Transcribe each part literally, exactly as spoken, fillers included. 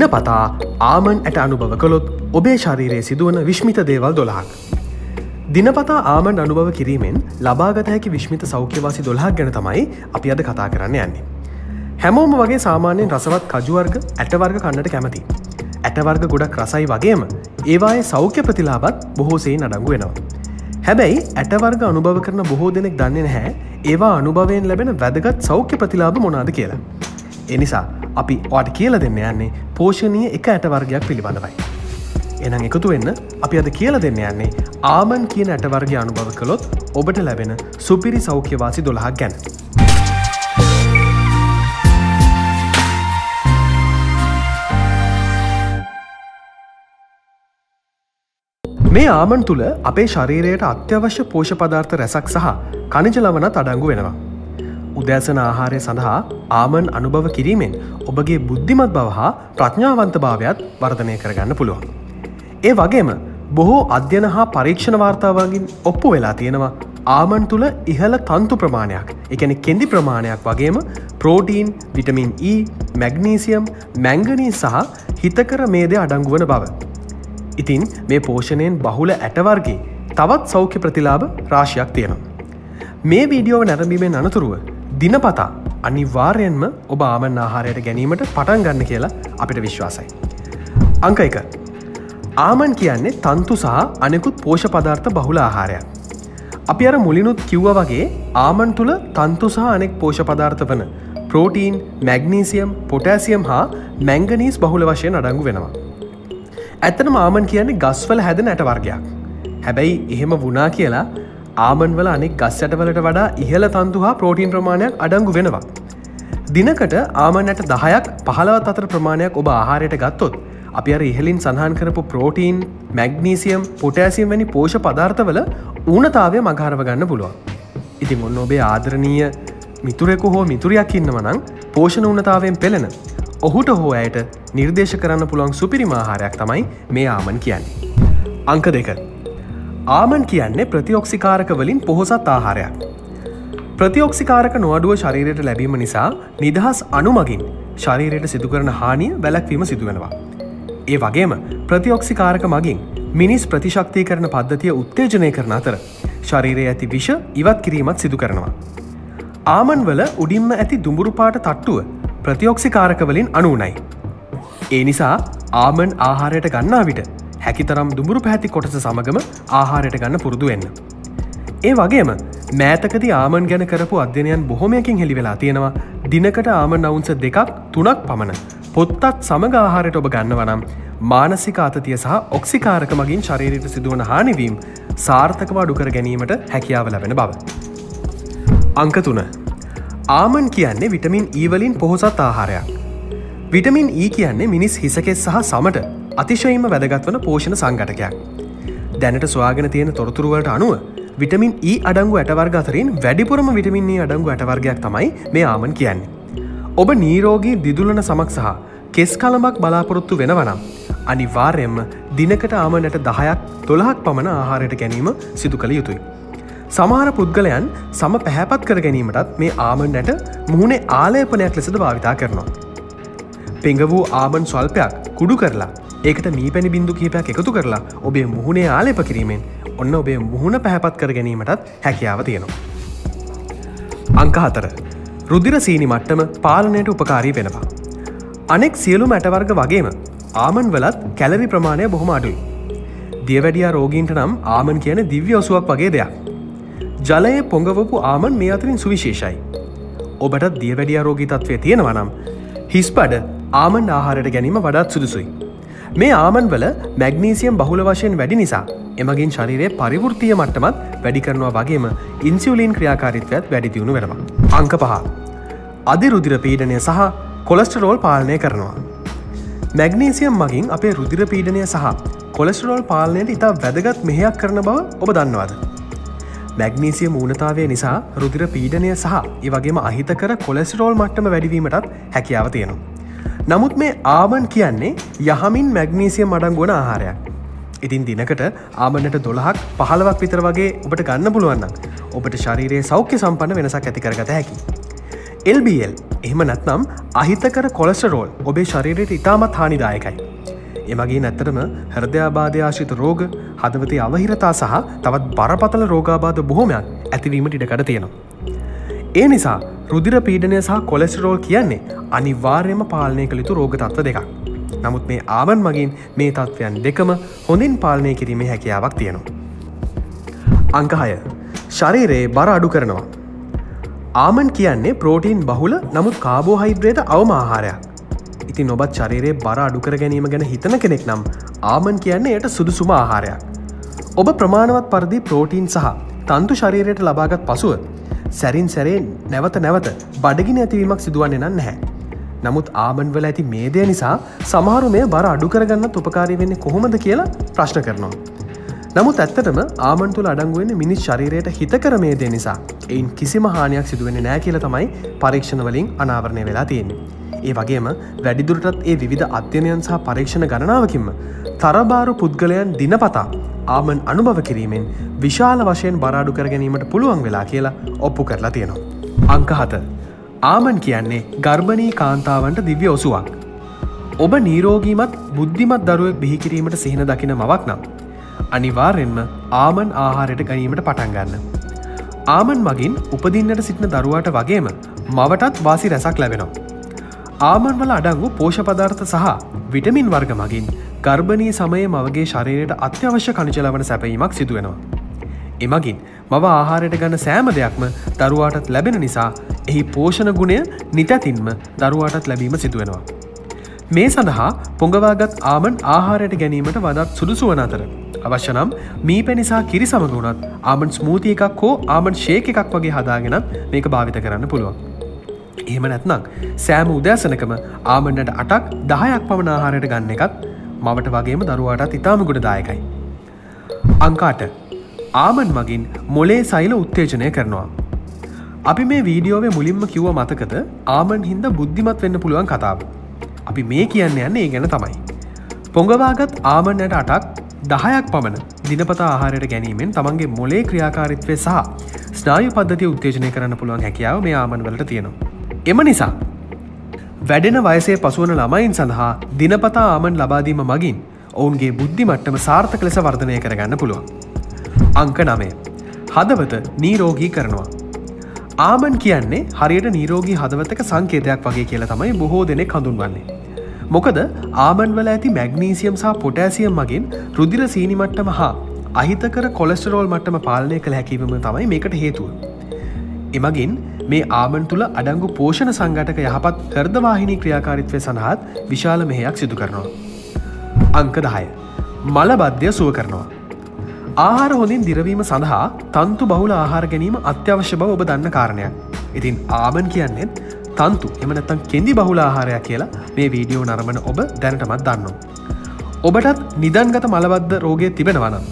දිනපතා ආමන් ඇට අනුභව කළොත් ඔබේ ශරීරයේ සිදුවන විශ්මිත දේවල් දොළහක්. දිනපතා ආමන් අනුභව කිරීමෙන් ලබාගත හැකි විශ්මිත සෞඛ්‍යවාසි දොළහක් ගැන තමයි අපි අද කතා කරන්න යන්නේ. හැමෝම වගේ සාමාන්‍යයෙන් රසවත් කජු වර්ග, ඇට වර්ග කන්නට කැමතියි. ඇට වර්ග ගොඩක් රසයි වගේම ඒවායේ සෞඛ්‍ය ප්‍රතිලාභත් බොහෝ සෙයින් අඩංගු වෙනවා. හැබැයි ඇට වර්ග අනුභව කරන බොහෝ දෙනෙක් දන්නේ නැහැ ඒවා අනුභවයෙන් ලැබෙන වැදගත් සෞඛ්‍ය ප්‍රතිලාභ මොනවාද කියලා. ඒ නිසා අපි ඔයාලට කියලා දෙන්න යන්නේ පෝෂණීය එක ඇට වර්ගයක් පිළිබඳවයි. එහෙනම් එකතු වෙන්න අපි අද කියලා දෙන්න යන්නේ ආමන් කියන ඇට වර්ගය අනුභව කළොත් ඔබට ලැබෙන සුපිරි සෞඛ්‍යවාසි දොළහක් ගැන. මේ ආමන් තුළ අපේ ශරීරයට අත්‍යවශ්‍ය පෝෂ්‍ය පදාර්ථ රැසක් සහ ඛනිජ ලවණත් අඩංගු වෙනවා. උදෑසන ආහාරය සඳහා ආමන් අනුභව කිරීමෙන් ඔබගේ බුද්ධිමත් බව හා ප්‍රඥාවන්ත භාවයත් වර්ධනය කරගන්න පුළුවන්. ඒ වගේම බොහෝ අධ්‍යයන හා පරීක්ෂණ වාර්තාවකින් ඔප්පු වෙලා තියෙනවා ආමන් තුළ ඉහළ තන්තු ප්‍රමාණයක්, ඒ කියන්නේ කෙඳි ප්‍රමාණයක් වගේම protein, vitamin E, magnesium, manganese සහ හිතකර මේද අඩංගු වන බව. ඉතින් මේ පෝෂණයෙන් බහුල ඇට වර්ගයේ තවත් සෞඛ්‍ය ප්‍රතිලාභ රාශියක් තියෙනවා. මේ වීඩියෝව නැරඹීමෙන් අනතුරුව දිනපතා අනිවාර්යෙන්ම ඔබ ආමන් ආහාරයට ගැනීමට පටන් ගන්න කියලා අපිට විශ්වාසයි. අංක එක. ආමන් කියන්නේ තන්තු සහ අනෙකුත් පෝෂ්‍ය පදාර්ථ බහුල ආහාරයක්. අපි අර මුලිනුත් කිව්වා වගේ ආමන් තුල තන්තු සහ අනෙක් පෝෂ්‍ය පදාර්ථ වන ප්‍රෝටීන්, මැග්නීසියම්, පොටෑසියම් හා මැංගනීස් බහුල වශයෙන් අඩංගු වෙනවා. ඇත්තටම ආමන් කියන්නේ ගස්වල හැදෙන ඇට වර්ගයක්. හැබැයි එහෙම වුණා කියලා ආමන් වල අනෙක් ගස් ඇටවලට වඩා ඉහළ තන්තු හා ප්‍රෝටීන් ප්‍රමාණයක් අඩංගු වෙනවා. දිනකට ආමන් ඇට දහයක් පහළොවත් අතර ප්‍රමාණයක් ඔබ ආහාරයට ගත්තොත් අපි අර ඉහළින් සඳහන් කරපු ප්‍රෝටීන්, මැග්නීසියම්, පොටෑසියම් වැනි පෝෂ්‍ය පදාර්ථවල ඌනතාවය මගහරව ගන්න පුළුවන්. ඉතින් ඔන්න ඔබේ ආදරණීය මිතුරෙකු හෝ මිතුරියක් ඉන්නවා නම් පෝෂණ ඌනතාවයෙන් පෙළෙන ඔහුට හෝ ඇයට නිර්දේශ කරන්න පුළුවන් සුපිරිම ආහාරයක් තමයි මේ ආමන් කියන්නේ. අංක දෙක. ආමන් කියන්නේ ප්‍රතිඔක්සිකාරක වලින් පොහොසත් ආහාරයක්. ප්‍රතිඔක්සිකාරක නොඅඩුව ශරීරයට ලැබීම නිසා නිදහස් අණු මගින් ශරීරයට සිදු කරන හානිය වැළැක්වීම සිදු වෙනවා. ඒ වගේම ප්‍රතිඔක්සිකාරක මගින් මිනිස් ප්‍රතිශක්තිකරණ පද්ධතිය උත්තේජනය කරන අතර ශරීරයේ ඇති විෂ ඉවත් කිරීමත් සිදු කරනවා. ආමන් වල උඩින්ම ඇති දුඹුරු පාට තට්ටුව ප්‍රතිඔක්සිකාරක වලින් අණුුණයි. ඒ නිසා ආමන් ආහාරයට ගන්නා විට හැකිතරම් දුඹුරු පැහැති කොටස සමගම ආහාරයට ගන්න පුරුදු වෙන්න. ඒ වගේම මෑතකදී ආමන් ගැන කරපු අධ්‍යයනයන් බොහොමයකින් හෙළි වෙලා තියෙනවා දිනකට ආමන් අවුන්ස දෙකක් තුනක් පමණ පොත්තත් සමග ආහාරයට ඔබ ගන්නවා නම් මානසික ආතතිය සහ ඔක්සිකාරක මගින් ශරීරයට සිදුවන හානිවීම සාර්ථකව අඩු කර ගැනීමට හැකියාව ලැබෙන බව. අංක තුන. ආමන් කියන්නේ විටමින් E වලින් පොහොසත් ආහාරයක්. විටමින් E කියන්නේ මිනිස් හිසකෙස් සහ සමට අතිශයින්ම වැදගත් වන පෝෂණ සංඝටකයක්. දැනට සොයාගෙන තියෙන තොරතුරු වලට අනුව විටමින් E අඩංගු ඇට වර්ග අතරින් වැඩිපුරම විටමින් E අඩංගු ඇට වර්ගයක් තමයි මේ ආමන් කියන්නේ. ඔබ නිරෝගී දිදුලන සමක් සහ කෙස් කලඹක් බලාපොරොත්තු වෙනවා නම් අනිවාර්යයෙන්ම දිනකට ආමන් ඇට දහයක් දොළහක් පමණ ආහාරයට ගැනීම සිදු කළ යුතුයි. සමහර පුද්ගලයන් සම පැහැපත් කර ගැනීමටත් මේ ආමන් ඇට මුහුණේ ආලේපනයක් ලෙසද භාවිතා කරනවා. පෙඟ වූ ආමන් ස්වල්පයක් කුඩු කරලා ඒකට මීපැණි බින්දු කිහිපයක් එකතු කරලා ඔබේ මුහුණේ ආලේප කිරීමෙන් ඔන්න ඔබේ මුහුණ පැහැපත් කර ගැනීමටත් හැකියාව තියෙනවා. අංක හතර. රුධිර සීනි මට්ටම පාලනයට උපකාරී වෙනවා. අනෙක් සියලුම ඇට වර්ග වගේම ආමන් වලත් කැලරි ප්‍රමාණය බොහොම අඩුයි. දියවැඩියා රෝගීන්ට නම් ආමන් කියන්නේ දිව්‍ය ඔසුවක් වගේ දෙයක්. ජලයේ පොඟවපු ආමන් මේ අතරින් සුවිශේෂයි. ඔබට දියවැඩියා රෝගී තත්ත්වය තියෙනවා නම් හිස්බඩ ආමන් ආහාරයට ගැනීම වඩාත් සුදුසුයි. මේ ආමන් වල මැග්නීසියම් බහුල වශයෙන් වැඩි නිසා එමගින් ශරීරයේ පරිවෘත්තීය මට්ටමත් වැඩි කරනවා වගේම ඉන්සියුලින් ක්‍රියාකාරීත්වයත් වැඩි දියුණු වෙනවා. අංක පහ. අධිරුධිර පීඩනය සහ කොලෙස්ටරෝල් පාලනය කරනවා. මැග්නීසියම් මගින් අපේ රුධිර පීඩනය සහ කොලෙස්ටරෝල් පාලනයට ඉතා වැදගත් මෙහෙයක් කරන බව ඔබ දන්නවාද? මැග්නීසියම් ඌනතාවය නිසා රුධිර පීඩනය සහ ඒ වගේම අහිතකර කොලෙස්ටරෝල් මට්ටම වැඩිවීමටත් හැකියාව තියෙනවා. නමුත් මේ ආමන් කියන්නේ යහමින් මැග්නීසියම් අඩංගු වන ආහාරයක්. ඉතින් දිනකට ආමන්ට දොළහක් පහළොවක් විතර වගේ ඔබට ගන්න පුළුවන් නම් ඔබට ශරීරයේ සෞඛ්‍ය සම්පන්න වෙනසක් ඇති කරගත හැකියි. එල් බී එල් එහෙම නැත්නම් අහිතකර කොලෙස්ටරෝල් ඔබේ ශරීරයට ඉතාමත් හානිදායකයි. එමගින් ඇත්තටම හෘදයාබාධය ආශ්‍රිත රෝග, හදවතේ අවහිරතා සහ තවත් බරපතල රෝගාබාධ බොහෝමයක් ඇතිවීමට ඉඩකඩ තියෙනවා. ඒ නිසා රුධිර පීඩනය සහ කොලෙස්ටරෝල් කියන්නේ අනිවාර්යයෙන්ම පාලනය කළ යුතු රෝග තත්ත්ව දෙකක්. නමුත් මේ ආමන් මගින් මේ තත්ත්වයන් දෙකම හොඳින් පාලනය කිරීමේ හැකියාවක් තියෙනවා. අංක හය. ශරීරයේ බර අඩු කරනවා. ආමන් කියන්නේ ප්‍රෝටීන් බහුල නමුත් කාබෝහයිඩ්‍රේට අවම ආහාරයක්. ඉතින් ඔබත් ශරීරයේ බර අඩු කර ගැනීම ගැන හිතන කෙනෙක් නම් ආමන් කියන්නේ එයට සුදුසුම ආහාරයක්. ඔබ ප්‍රමාණවත් පරිදි ප්‍රෝටීන් සහ තන්තු ශරීරයට ලබාගත් පසුව සැරින් සැරේ නැවත නැවත බඩගිනි ඇතිවීමක් සිදුවන්නේ නම් නැහැ. නමුත් ආමන් වල ඇති මේදය නිසා සමහරු මේ බර අඩු කරගන්නත් උපකාරී වෙන්නේ කොහොමද කියලා ප්‍රශ්න කරනවා. නමුත් ඇත්තටම ආමන් තුල අඩංගු වෙන්නේ මිනිස් ශරීරයට හිතකර මේදය නිසා එයින් කිසිම හානියක් සිදු වෙන්නේ නැහැ කියලා තමයි පරීක්ෂණ වලින් අනාවරණය වෙලා තියෙන්නේ. ඒ වගේම වැඩිදුරටත් ඒ විවිධ අධ්‍යයනයන් සහ පරීක්ෂණ ගණනාවකින්ම තරබාරු පුද්ගලයන් දිනපතා ආමන් අනුභව කිරීමෙන් විශාල වශයෙන් බර අඩු කර ගැනීමට පුළුවන් වෙලා කියලා ඔප්පු කරලා තියෙනවා. අංක හත. ආමන් කියන්නේ ගර්භණී කාන්තාවන්ට දිව්‍ය ඔසුවක්. ඔබ නිරෝගීමත් බුද්ධිමත් දරුවෙක් බිහි කිරීමට සිහින දකින මවක් නම් අනිවාර්යෙන්ම ආමන් ආහාරයට ගැනීමට පටන් ගන්න. ආමන් මගින් උපදින්නට සිටින දරුවාට වගේම මවටත් වාසි රැසක් ලැබෙනවා. ආමන් වල අඩංගු පෝෂ්‍ය පදාර්ථ සහ විටමින් වර්ග මගින් ගර්භණී සමයේ මවගේ ශරීරයට අත්‍යවශ්‍ය khනිජ ලවණ සැපයීමක් සිදු වෙනවා. එමගින් මව ආහාරයට ගන්න සෑම දෙයක්ම දරුවාටත් ලැබෙන නිසා එහි පෝෂණ ගුණය නිතැතින්ම දරුවාටත් ලැබීම සිදු වෙනවා. මේ සඳහා පොඟවාගත් ආමන් ආහාරයට ගැනීමට වඩාත් සුදුසු වන අතර අවශ්‍ය නම් මීපැණි සහ කිරි සමග උනත් ආමන් ස්මූති එකක් හෝ ආමන් ෂේක් එකක් වගේ හදාගෙනත් මේක භාවිත කරන්න පුළුවන්. එහෙම නැත්නම් සෑම උදෑසනකම ආමන්ඩට අටක් දහයක් පමණ ආහාරයට ගන්න එකත් මවට වගේම දරුවාටත් ඉතාම ගුණදායකයි. අංක අට. ආමන් මගින් මොලේ සෛල උත්තේජනය කරනවා. අපි මේ වීඩියෝවේ මුලින්ම කිව්ව මතකද ආමන් හින්දා බුද්ධිමත් වෙන්න පුළුවන් කතාව. අපි මේ කියන්න යන්නේ ඒ ගැන තමයි. පොඟවාගත් ආමන්ඩට අටක් දහයක් පමණ දිනපතා ආහාරයට ගැනීමෙන් තමන්ගේ මොලේ ක්‍රියාකාරීත්වය සහ ස්නායු පද්ධතිය උත්තේජනය කරන්න පුළුවන් හැකියාව මේ ආමන් වලට තියෙනවා. එම නිසා වැඩෙන වයසේ පසුවන ළමයින් සඳහා දිනපතා ආමන් ලබාදීම මගින් ඔවුන්ගේ බුද්ධි මට්ටම සාර්ථක ලෙස වර්ධනය කරගන්න පුළුවන්. අංක නවය. හදවත නිරෝගී කරනවා. ආමන් කියන්නේ හරියට නිරෝගී හදවතක සංකේතයක් වගේ කියලා තමයි බොහෝ දෙනෙක් හඳුන්වන්නේ. මොකද ආමන් වල ඇති මැග්නීසියම් සහ පොටෑසියම් මගින් රුධිර සීනි මට්ටම හා අහිතකර කොලෙස්ටරෝල් මට්ටම පාලනය කළ හැකිවීම තමයි මේකට හේතුව. එමගින් මේ ආමන් තුල අඩංගු පෝෂණ සංඝටක යහපත් හෘද වාහිනී ක්‍රියාකාරීත්වය සඳහාත් විශාල මෙහෙයක් සිදු කරනවා. අංක දහය. මලබද්ධය සුව කරනවා. ආහාර හොඳින් දිරවීම සඳහා තන්තු බහුල ආහාර ගැනීම අත්‍යවශ්‍ය බව ඔබ දන්න කාරණයක්. ඉතින් ආමන් කියන්නේ තන්තු එහෙම නැත්නම් කෙඳි බහුල ආහාරයක් කියලා මේ වීඩියෝ නරඹන ඔබ දැනටමත් දන්නවා. ඔබටත් නිදන්ගත මලබද්ධ රෝගය තිබෙනවා නම්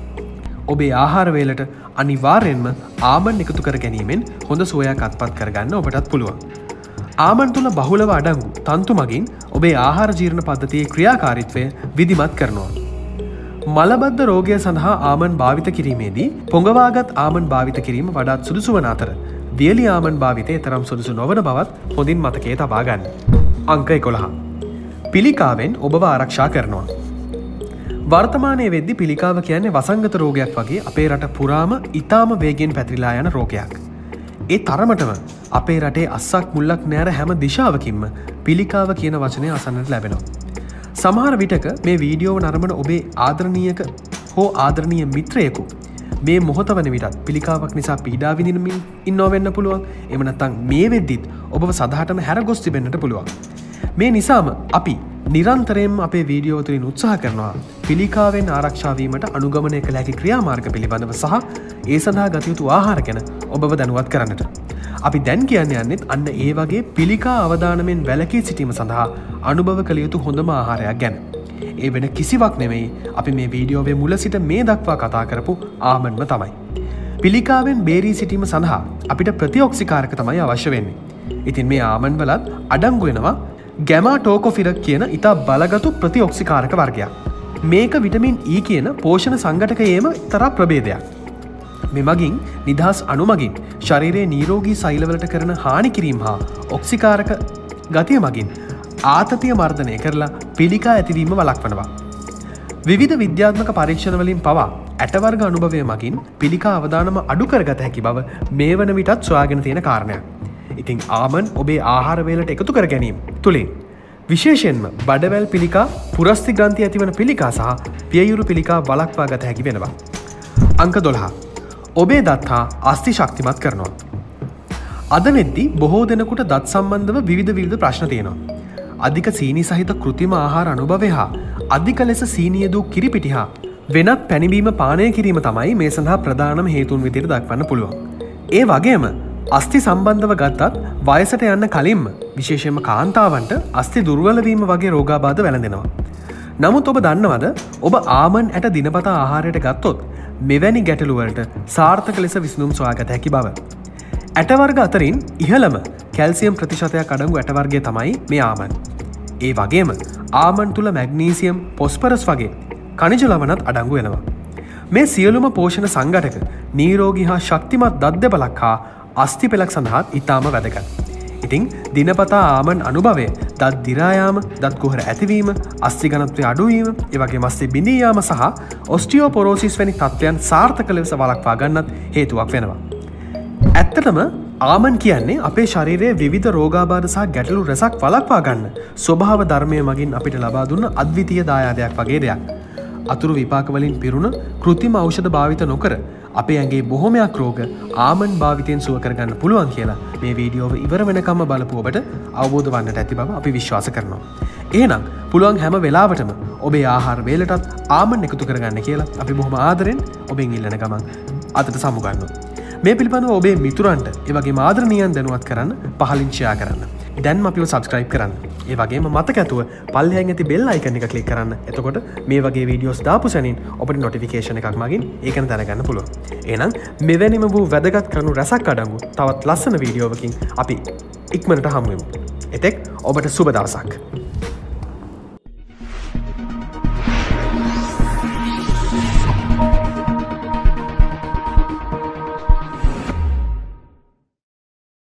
ඔබේ ආහාර වේලට අනිවාර්යෙන්ම ආමන් එකතු කර ගැනීමෙන් හොඳ සුවයක් අත්පත් කරගන්න ඔබටත් පුළුවන්. ආමන් තුල බහුලව අඩංගු තන්තු මගින් ඔබේ ආහාර ජීර්ණ පද්ධතියේ ක්‍රියාකාරීත්වය විධිමත් කරනවා. මලබද්ධ රෝගය සඳහා ආමන් භාවිත කිරීමේදී පොඟවාගත් ආමන් භාවිත කිරීම වඩාත් සුදුසු වන අතර වියලි ආමන් භාවිතය තරම් සුදුසු නොවන බවත් හොඳින් මතකයේ තබා ගන්න. අංක එකොළහ. පිළිකාවෙන් ඔබව ආරක්ෂා කරනවා. වර්තමානයේ වෙද්දී පිළිකාව කියන්නේ වසංගත රෝගයක් වගේ අපේ රට පුරාම ඉතාම වේගෙන් පැතිරිලා යන රෝගයක්. ඒ තරමටම අපේ රටේ අස්සක් මුල්ලක් නැර හැම දිශාවකින්ම පිළිකාව කියන වචනය අසන්නට ලැබෙනවා. සමහර විටක මේ වීඩියෝව නරඹන ඔබේ ආදරණීයක හෝ ආදරණීය මිත්‍රයෙකු මේ මොහොත වන විටත් පිළිකාවක් නිසා පීඩා විඳිනමින් ඉන්නව වෙන්න පුළුවන්. එහෙම නැත්නම් මේ වෙද්දිත් ඔබව සදහටම හැර ගොස් තිබෙන්නට පුළුවන්. මේ නිසාම අපි නිරන්තරයෙන්ම අපේ වීඩියෝ තුලින් උත්සාහ කරනවා පිළිකාවෙන් ආරක්ෂා වීමට අනුගමනය කළ හැකි ක්‍රියාමාර්ග පිළිබඳව සහ ඒ සඳහා ගත යුතු ආහාර ගැන ඔබව දැනුවත් කරන්නට. අපි දැන් කියන්න යන්නෙත් අන්න ඒ වගේ පිළිකා අවදානමෙන් වැළකී සිටීම සඳහා අනුභව කළ යුතු හොඳම ආහාරයක් ගැන. ඒ වෙන කිසිවක් නෙමෙයි අපි මේ වීඩියෝවේ මුල සිට මේ දක්වා කතා කරපු ආමන්ම තමයි. පිළිකාවෙන් බේරී සිටීම සඳහා අපිට ප්‍රතිඔක්සිකාරක තමයි අවශ්‍ය වෙන්නේ. ඉතින් මේ ආමන් වලත් අඩංගු වෙනවා ගැමාටෝකොෆිරක් කියන ඉතා බලගතු ප්‍රතිඔක්සිකාරක වර්ගයක්. මේක විටමින් E කියන පෝෂණ සංඝටකයේම තරම් ප්‍රභේදයක්. මෙමගින් නිදහස් අණුමගින් ශරීරයේ නීරෝගී සෛලවලට කරන හානි කිරීම හා ඔක්සිකාරක ගතිය මගින් ආතතිය මර්ධනය කරලා පිළිකා ඇතිවීම වළක්වනවා. විවිධ විද්‍යාත්මක පරීක්ෂණ වලින් පවා ඇටවර්ග අනුභවය මගින් පිළිකා අවදානම අඩු කරගත හැකි බව මේ වන විටත් සොයාගෙන තියෙන කාරණයක්. ඉතින් ආමන් ඔබේ ආහාර වේලට එකතු කර ගැනීම තුලින් විශේෂයෙන්ම බඩවැල් පිළිකා, පුරස්ති ග්‍රන්ථි ඇතිවන පිළිකා සහ පියයුරු පිළිකා වළක්වා ගත හැකි වෙනවා. අංක දොළහ. ඔබේ දත් හා අස්ථි ශක්තිමත් කරනවා. අද වෙද්දී බොහෝ දෙනෙකුට දත් සම්බන්ධව විවිධ විවිධ ප්‍රශ්න තියෙනවා. අධික සීනි සහිත කෘත්‍රිම ආහාර අනුභවය හා අධික ලෙස සීනිය දූ කිරිපිටි හා වෙනත් පැණිබීම පානය කිරීම තමයි මේ සඳහා ප්‍රධානම හේතුන් විදිහට දක්වන්න පුළුවන්. ඒ වගේම අස්ථි සම්බන්ධව ගත්තත් වයසට යන්න කලින්ම විශේෂයෙන්ම කාන්තාවන්ට අස්ථි දුර්වල වීම වගේ රෝගාබාධ වැළඳෙනවා. නමුත් ඔබ දන්නවද ඔබ ආමන් ඇට දිනපතා ආහාරයට ගත්තොත් මෙවැනි ගැටලු වලට සාර්ථක ලෙස විසඳුම් සොයාගත හැකි බව. ඇට වර්ග අතරින් ඉහළම කැල්සියම් ප්‍රතිශතයක් අඩංගු ඇට වර්ගය තමයි මේ ආමන්. ඒ වගේම ආමන් තුල මැග්නීසියම්, පොස්පරස් වගේ කනිජ ලවණත් අඩංගු වෙනවා. මේ සියලුම පෝෂණ සංඝටක නීරෝගී හා ශක්තිමත් දත් දෙපළක් හා අස්ථි පෙළක් සඳහා ඉතාම වැදගත්. ඉතින් දිනපතා ආමන් අනුභවය දත් දිරා යාම, දත් කුහර ඇතිවීම, අස්ථි ඝනත්වය අඩුවීම, ඒ වගේම අස්ථි බිඳී යාම සහ ඔස්ටියෝපොරෝසිස් වැනි තත්ත්වයන් සාර්ථක ලෙස වළක්වා ගන්නත් හේතුවක් වෙනවා. ඇත්තටම ආමන් කියන්නේ අපේ ශරීරයේ විවිධ රෝගාබාධ සහ ගැටලු රැසක් වළක්වා ගන්න ස්වභාව ධර්මය මගින් අපිට ලබා දුන්න අද්විතීය දායාදයක් වගේ දෙයක්. අතුරු විපාක වලින් පිරුණ කෘත්‍රිම ඖෂධ භාවිත නොකර අපේ ඇඟේ බොහොමයක් රෝග ආමන් භාවිතයෙන් සුව කරගන්න පුළුවන් කියලා මේ වීඩියෝව ඉවර වෙනකම්ම බලපු ඔබට අවබෝධ වන්නට ඇති බව අපි විශ්වාස කරනවා. එහෙනම් පුළුවන් හැම වෙලාවටම ඔබේ ආහාර වේලටත් ආමන් එකතු කරගන්න කියලා අපි බොහොම ආදරෙන් ඔබෙන් ඉල්ලන ගමන් අතට සමු ගන්නවා. මේ පිළිබඳව ඔබේ මිතුරන්ට ඒ වගේම ආදරණීයයන් දැනුවත් කරන්න, පහලින් ෂෙයා කරන්න. දැන්ම අපිව සබ්ස්ක්‍රයිබ් කරන්න. ඒ වගේම මතක ඇතුව පල්ලෙහාන් ඇති බෙල් අයිකන් එක ක්ලික් කරන්න. එතකොට මේ වගේ වීඩියෝස් දාපු සැනින් ඔබට නොටිෆිකේෂන් එකක් මගින් ඒකන දැනගන්න පුළුවන්. එහෙනම් මෙවැනිම වූ වැදගත් කරුණු රසක් අඩංගු තවත් ලස්සන වීඩියෝවකින් අපි ඉක්මනට හමු වෙමු. එතෙක් ඔබට සුබ දවසක්.